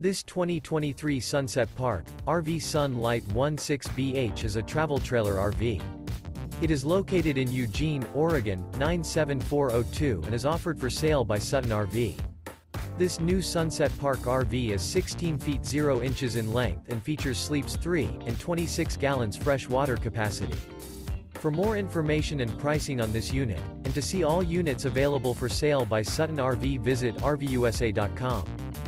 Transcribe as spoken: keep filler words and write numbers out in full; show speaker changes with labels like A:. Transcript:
A: This twenty twenty-three Sunset Park, R V Sun Lite sixteen B H is a travel trailer R V. It is located in Eugene, Oregon, nine seven four zero two and is offered for sale by Sutton R V. This new Sunset Park R V is sixteen feet zero inches in length and features sleeps three and twenty-six gallons fresh water capacity. For more information and pricing on this unit, and to see all units available for sale by Sutton R V, visit R V U S A dot com.